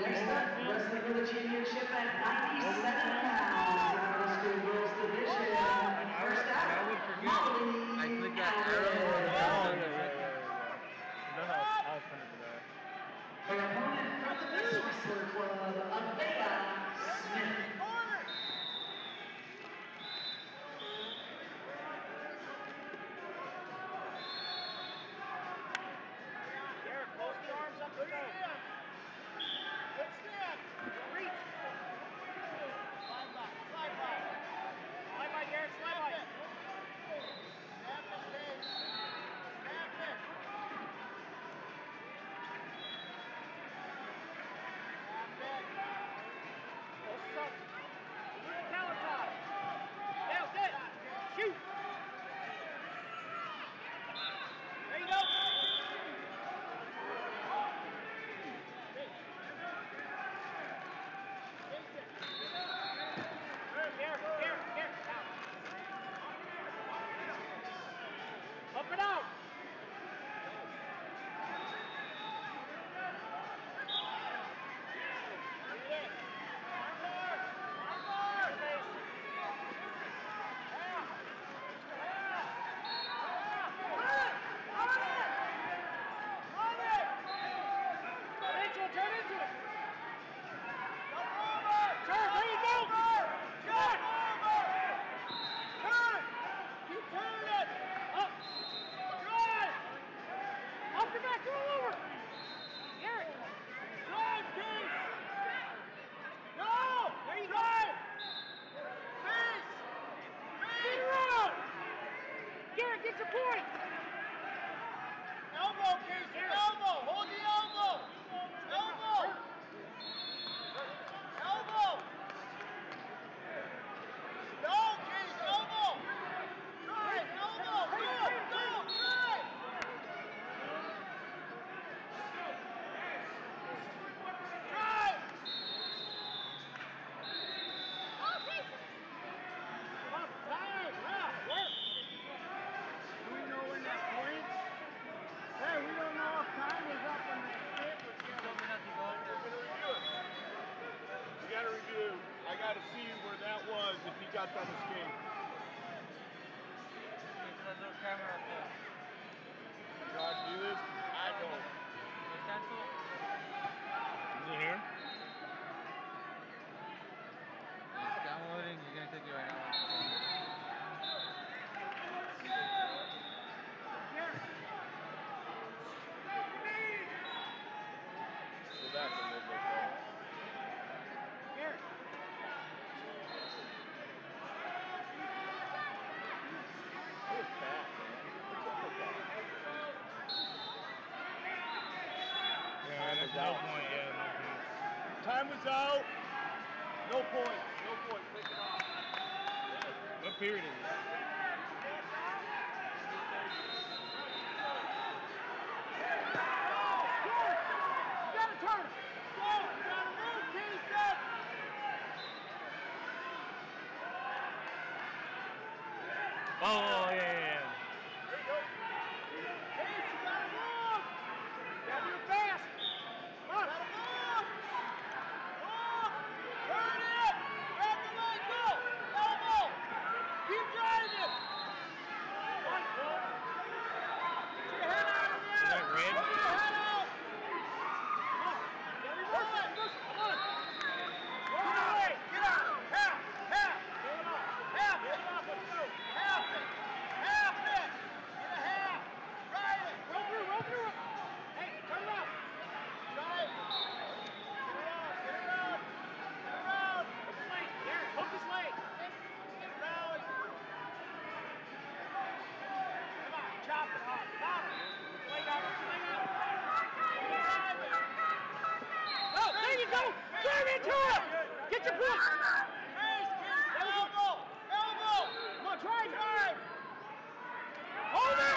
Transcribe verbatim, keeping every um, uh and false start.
Next up, wrestling for the championship at ninety-seven pounds, out of the school girls division. First out, Molly I clicked that arrow. Her opponent from the Best Wrestler Club, Aveda Smith. Derek, post the arms up the nose. Good stand. Reach. Slide by. Slide by. Slide by, Derek. Slide by. Snap it, Dave. Snap it. Snap it. Post up. Counter top. Down, sit. Shoot. There you go. Here, here, here, out. Up and out. Rachel, turn into it. Turn, there you go. Turn! Turn! Keep turning! Up! Drive! Up your back, roll over! Eric! Drive, Keith! No! There you drive! Face! Face! Around! Garrett, get your points! Elbow, Casey! Elbow! Hold the elbow! Elbow! Elbow! Go, Keith! Elbow! Drive! Elbow! Go! Go! Drive! Drive! Oh, Keith! Come on, time! Yeah, work! Do we know when that points? Hey, we don't know if time is up on the paper. You gotta review. I gotta see where that was if he got done escape. There's no camera up there. You know how to do this? I don't. Is that cool? Is it here? It's downloading. You're gonna click it right now. Go back a little bit though. Here. That was fast, man. Yeah, there's no point, yeah, no point. Time was out. No point. No point. Take it off. What period is it? You gotta turn. Go! You gotta move, Keith! Oh, yeah, yeah, yeah. There you go. Keith, you gotta move! You gotta do it fast! Come on! You gotta move! Move! Turn it! Grab the leg, go! Elbow! Keep driving! Come on, go! Get your head out of there! Is that red? Get your head out! Come on! Get it right! Come on! Run away! Get out! Half! Half! Half it! Half it! Half it! Get a half! Ride it! Roll through! Roll through! Hey, turn it up! Drive! Get around! Get around! Get around! Hook his leg! Derek, hook his leg! Get around! Come on, chop it hard! Chop it! Put your leg out! Put your leg out! Drive it! Oh, there you go! Turn into it! Get your foot! Face, Keith! Elbow! Elbow! Come on, try, drive! Hold it!